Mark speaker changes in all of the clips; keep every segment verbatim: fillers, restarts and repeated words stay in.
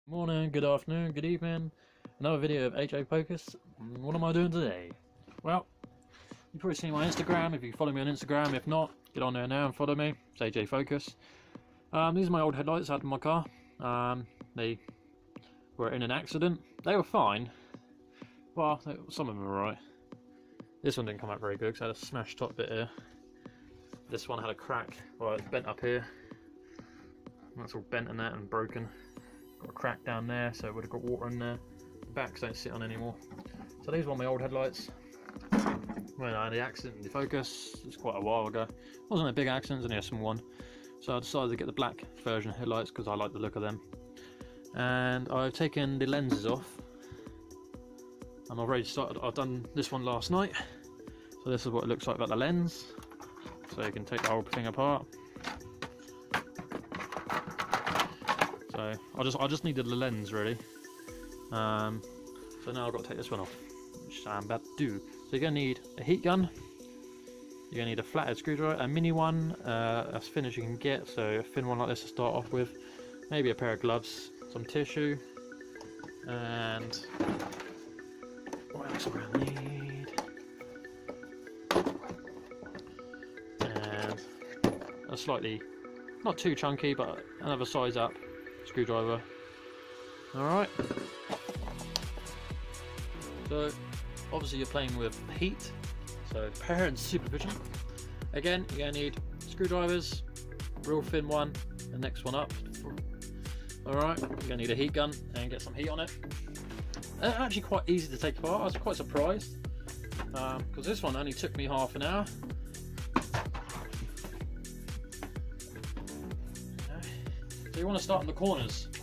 Speaker 1: Morning, good afternoon, good evening. Another video of A J Focus. What am I doing today? Well, you've probably seen my Instagram if you follow me on Instagram. If not, get on there now and follow me. It's A J Focus. Um, these are my old headlights I had in my car. Um, they were in an accident. They were fine. Well, they, some of them were alright. This one didn't come out very good because I had a smashed top bit here. This one had a crack. Well, it's bent up here. That's all bent and that and broken. Got a crack down there, so it would have got water in there. The backs don't sit on anymore. So these were my old headlights. When I had the accident in the Focus, it was quite a while ago. It wasn't a big accident, it was only a small one. So I decided to get the black version headlights because I like the look of them. And I've taken the lenses off. And I've already started, I've done this one last night. So this is what it looks like without the lens. So you can take the whole thing apart. So I just I just needed the lens really. Um, so now I've got to take this one off, which I'm about to do. So you're gonna need a heat gun. You're gonna need a flathead screwdriver, a mini one, uh, as thin as you can get. So a thin one like this to start off with. Maybe a pair of gloves, some tissue, and what else am I gonna need? And a slightly, not too chunky, but another size up screwdriver. Alright. So obviously you're playing with heat, so parent supervision. Again, you're going to need screwdrivers, real thin one, the next one up. Alright, you're going to need a heat gun and get some heat on it. They're actually quite easy to take apart. I was quite surprised because um, this one only took me half an hour. So you want to start in the corners. And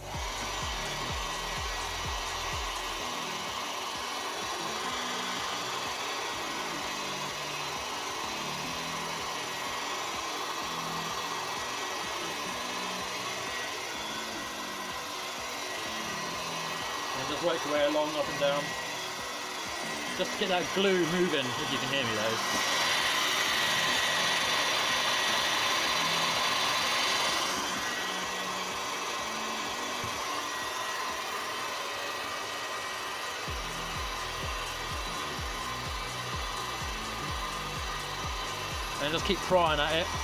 Speaker 1: just work your way along, up and down. Just to get that glue moving, if you can hear me though. And just keep prying at it.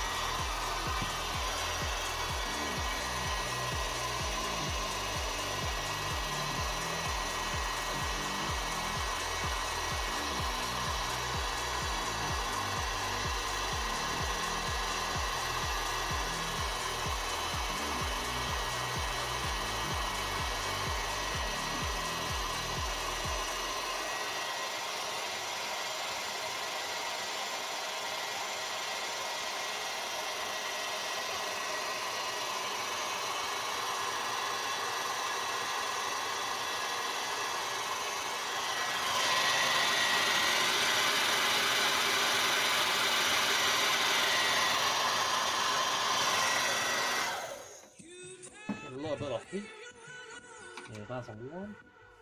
Speaker 1: A little bit of heat. Yeah, that's a warm.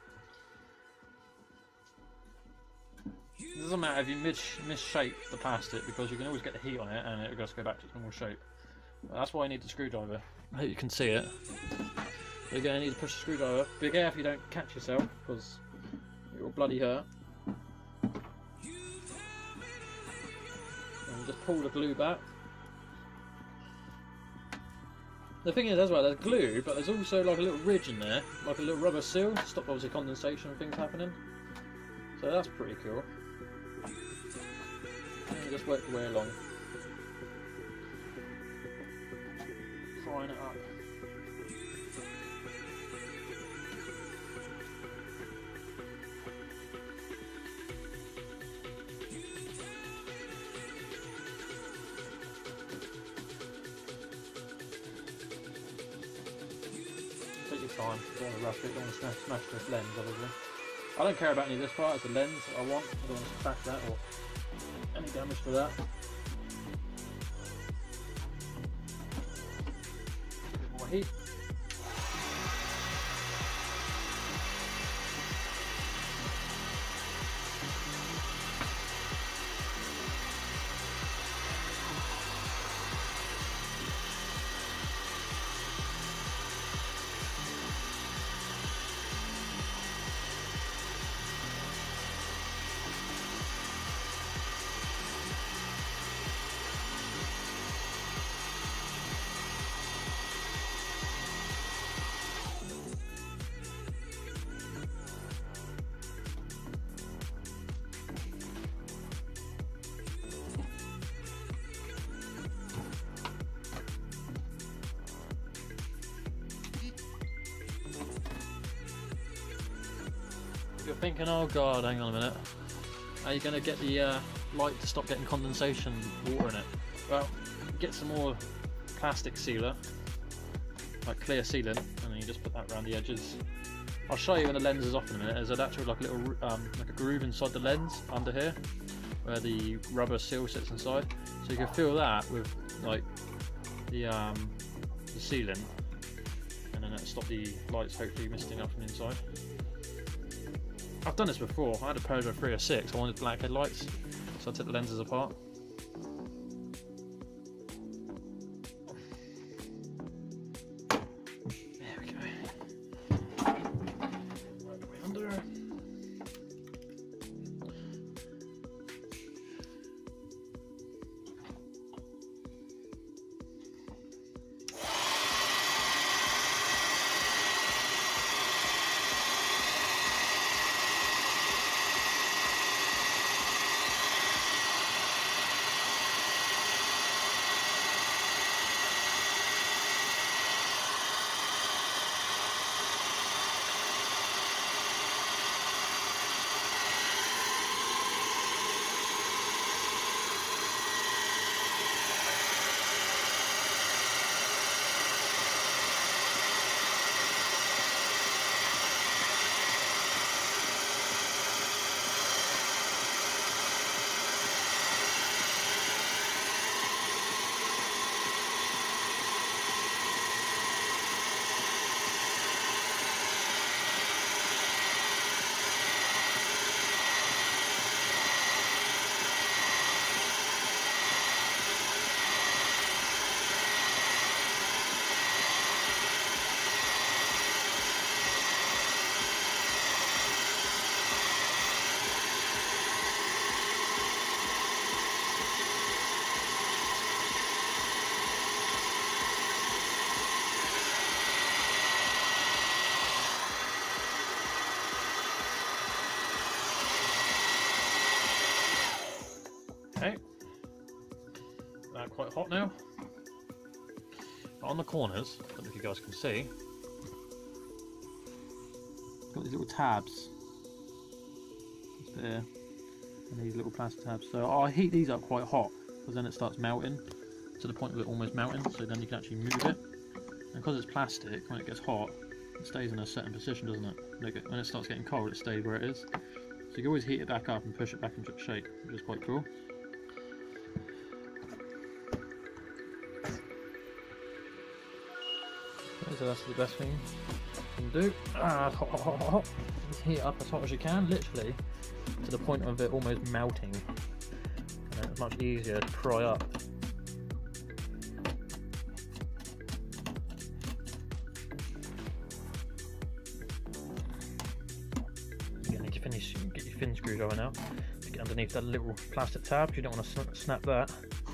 Speaker 1: It doesn't matter if you mis misshape the plastic because you can always get the heat on it and it'll just go back to its normal shape. But that's why you need the screwdriver. I hope you can see it. You're going to need to push the screwdriver. Be careful you don't catch yourself because it will bloody hurt. And just pull the glue back. The thing is as well, there's glue, but there's also like a little ridge in there, like a little rubber seal to stop obviously condensation and things happening. So that's pretty cool. And just work your way along. Prying it up. Take your time, don't want to rush it, don't want to smash, smash this lens obviously. I don't care about any of this part, it's the lens that I want, I don't want to crack that or any damage to that. A bit more heat. you're thinking, oh god, hang on a minute, how are you going to get the uh, light to stop getting condensation water in it? Well, get some more plastic sealer, like clear sealant, and then you just put that around the edges. I'll show you when the lens is off in a minute. There's an actual like a little um, like a groove inside the lens under here, where the rubber seal sits inside. So you can feel that with like the um, the sealant, and then it'll stop the lights hopefully misting up from the inside. I've done this before. I had a Peugeot three oh six. I wanted black headlights, so I took the lenses apart. Okay, they're quite hot now. On the corners, I don't know if you guys can see, got these little tabs just there, and these little plastic tabs. So I heat these up quite hot, because then it starts melting to the point of it almost melting. So then you can actually move it, and because it's plastic, when it gets hot, it stays in a certain position, doesn't it? When it starts getting cold, it stays where it is. So you can always heat it back up and push it back into shape, which is quite cool. So that's the best thing you can do. Ah, hot, hot, hot, hot. Just heat it up as hot as you can, literally to the point of it almost melting. And it's much easier to pry up. You're gonna need to finish, get your thin screwdriver now to get underneath that little plastic tab. You don't want to snap that.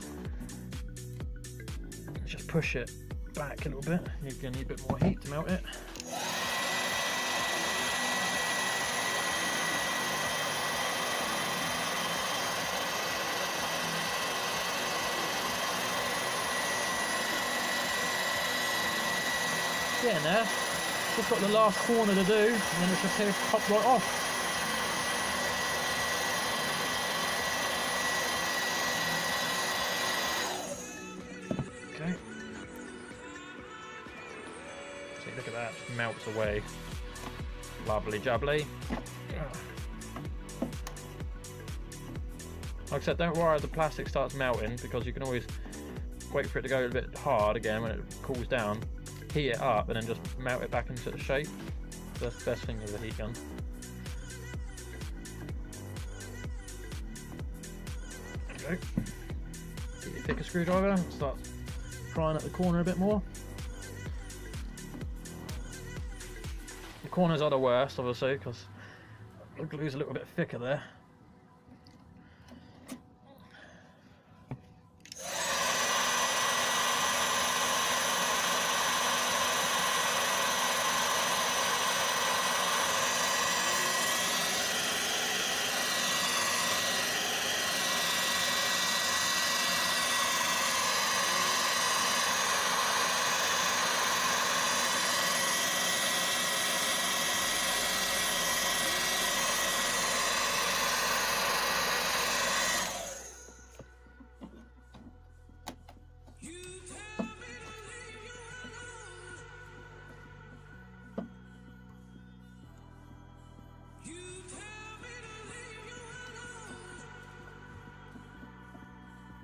Speaker 1: Just push it back a little bit. You're going to need a bit more heat to melt it. Getting there. Just got the last corner to do, and then it's just here to pop right off. Look at that, just melts away. Lovely jubbly. Like I said, don't worry if the plastic starts melting, because you can always wait for it to go a bit hard again when it cools down, heat it up, and then just melt it back into the shape. That's the best thing with a heat gun. There you go. Get your thicker screwdriver and start prying at the corner a bit more. The corners are the worst, obviously, because the glue's a little bit thicker there.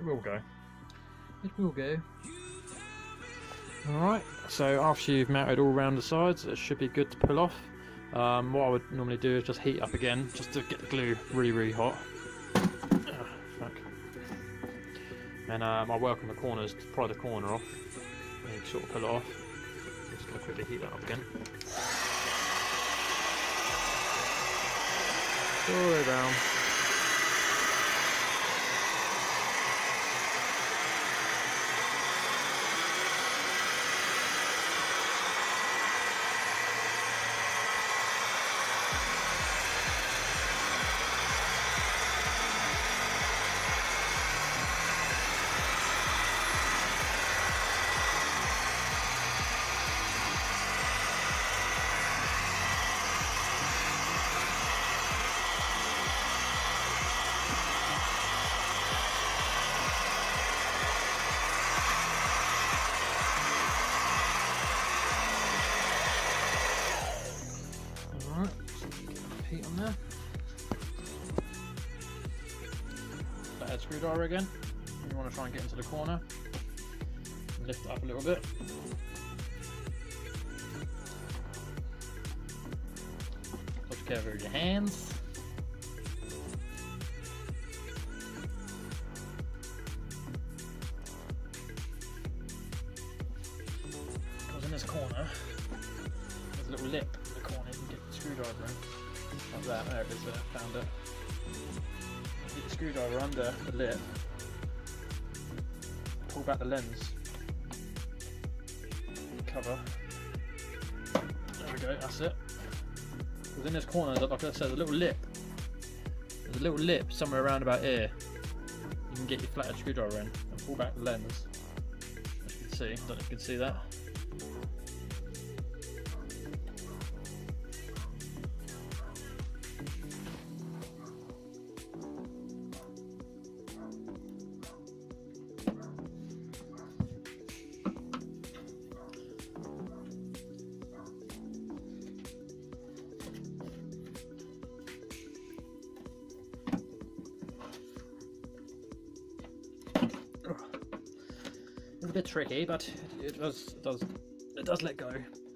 Speaker 1: It will go. It will go. Alright, so after you've mounted all around the sides, it should be good to pull off. Um, what I would normally do is just heat up again, just to get the glue really, really hot. Oh, fuck. And um, I work on the corners to pry the corner off. And you sort of pull it off. I'm just going to quickly heat that up again. All the way around. Heat on there. Flathead screwdriver again. You want to try and get into the corner. Lift it up a little bit. Touch careful with your hands. Because in this corner, there's a little lip in the corner you can get the screwdriver in. Like that, there it is, there, found it. Get the screwdriver under the lip, pull back the lens cover. There we go, that's it. Within this corner, like I said, a little lip. There's a little lip somewhere around about here. You can get your flathead screwdriver in and pull back the lens. As you can see, I don't know if you can see that. It's a bit tricky, but it, it does, it does, it does let go.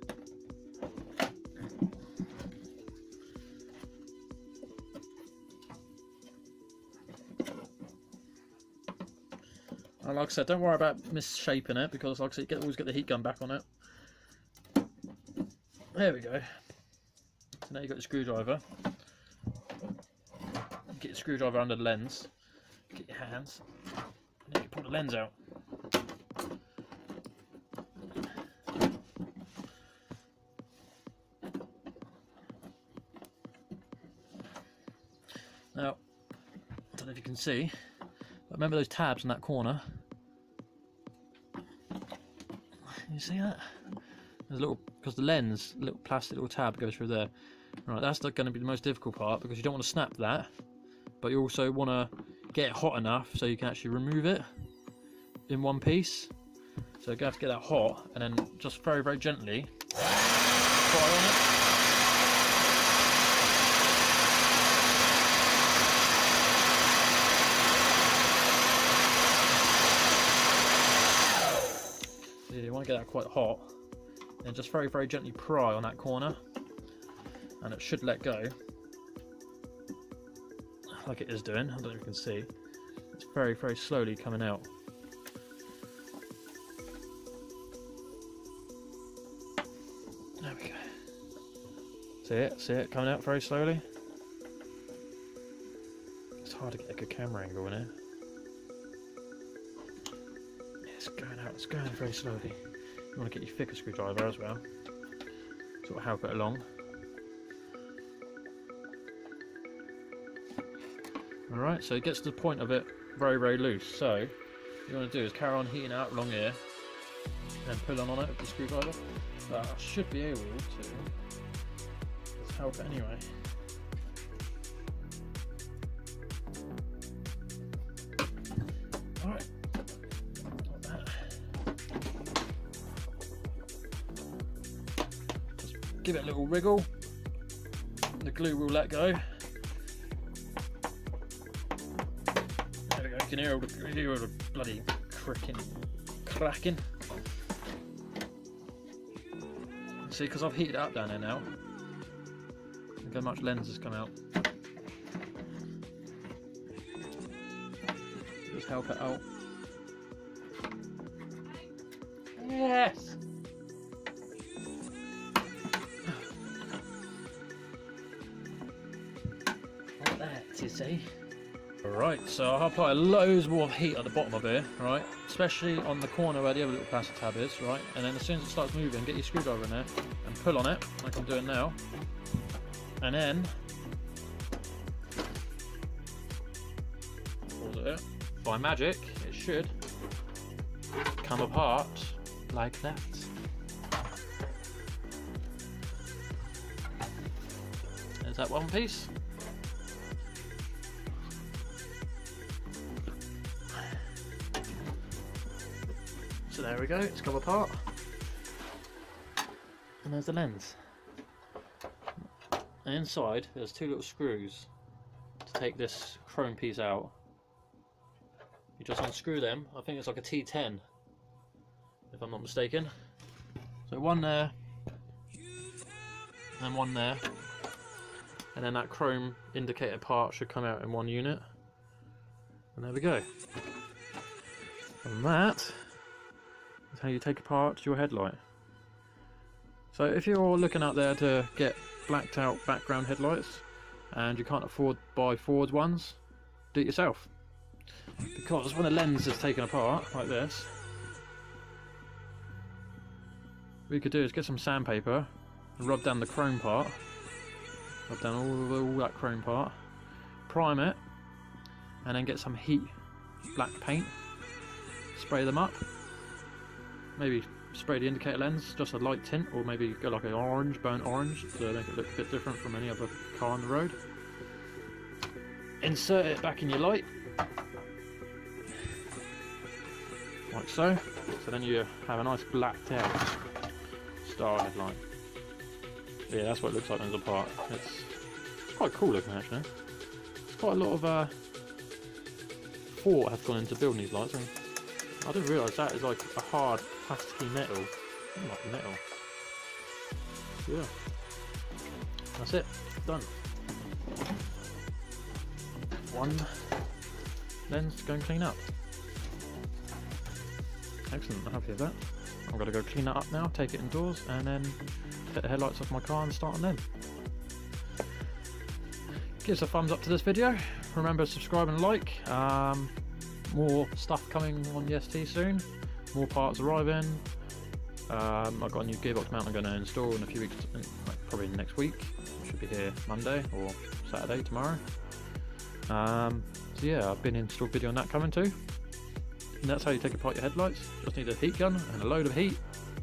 Speaker 1: And like I said, don't worry about misshaping it, because like I said, you get, always get the heat gun back on it. There we go. So now you've got your screwdriver. Get your screwdriver under the lens. Get your hands. And then you pull the lens out. Now, I don't know if you can see, but remember those tabs in that corner? Can you see that? There's a little, because the lens, a little plastic little tab goes through there. Right, that's going to be the most difficult part, because you don't want to snap that, but you also want to get it hot enough so you can actually remove it in one piece. So you're going to have to get that hot, and then just very, very gently pry on it. You want to get that quite hot, and just very, very gently pry on that corner, and it should let go, like it is doing. I don't know if you can see. It's very, very slowly coming out. There we go. See it? See it coming out very slowly? It's hard to get a good camera angle in it. It's going out, it's going very slowly. You want to get your thicker screwdriver as well, sort of help it along. Alright, so it gets to the point of it very, very loose. So, what you want to do is carry on heating out along here and pulling on it with the screwdriver. But I should be able to just help it anyway. Alright. Give it a little wriggle, the glue will let go. There we go. You can hear all the, hear all the bloody cracking, cracking. See, because I've heated it up down there now. Look how much lens has come out. Just help it out. Yes! Like that, you see. Right, so I'll apply loads more heat at the bottom of it, right? Especially on the corner where the other little plastic tab is, right? And then as soon as it starts moving, get your screwdriver in there and pull on it, like I'm doing now. And then pause it. By magic, it should come apart like that. There's that one piece. So there we go, it's come apart. And there's the lens. And inside there's two little screws to take this chrome piece out. You just unscrew them. I think it's like a T ten, if I'm not mistaken. So one there, and one there. And then that chrome indicator part should come out in one unit. And there we go. And that is how you take apart your headlight. So if you're looking out there to get blacked out background headlights and you can't afford to buy Ford ones, do it yourself. Because when a lens is taken apart like this, what you could do is get some sandpaper and rub down the chrome part, rub down all, all that chrome part, prime it, and then get some heat black paint, spray them up, maybe spray the indicator lens, just a light tint, or maybe go like an orange, burnt orange, to make it look a bit different from any other car on the road. Insert it back in your light, like so. So then you have a nice blacked out star headlight. Yeah, that's what it looks like when it's apart. It's quite cool looking actually. There's quite a lot of uh, thought has gone into building these lights. I mean, I didn't realise that is like a hard plasticky metal. Oh, like metal. Yeah. That's it. Done. One lens to go and clean up. Excellent, I'm happy with that. I'm going to go clean that up now, take it indoors, and then take the headlights off my car and start on them. Give us a thumbs up to this video. Remember to subscribe and like. Um, more stuff coming on the S T soon. More parts arriving. Um, I've got a new gearbox mount I'm going to install in a few weeks, like probably next week. It should be here Monday or Saturday tomorrow. Um, so yeah, I've been installed video on that coming too. And that's how you take apart your headlights. Just need a heat gun and a load of heat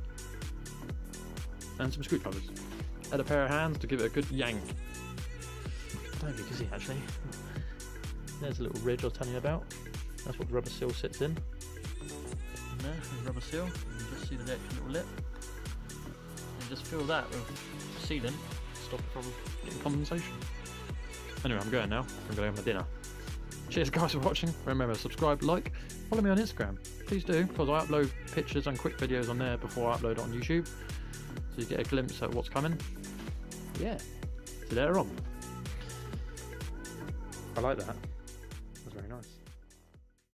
Speaker 1: and some screwdrivers. Add a pair of hands to give it a good yank. I don't know if you can see actually. There's a little ridge I was telling you about. That's what the rubber seal sits in. And there, the rubber seal. You can just see the extra little lip. And just fill that with sealant to stop it from getting condensation. Anyway, I'm going now. I'm going to have my dinner. Cheers guys for watching. Remember, subscribe, like, follow me on Instagram. Please do, because I upload pictures and quick videos on there before I upload it on YouTube. So you get a glimpse at what's coming. Yeah. See you later on. I like that.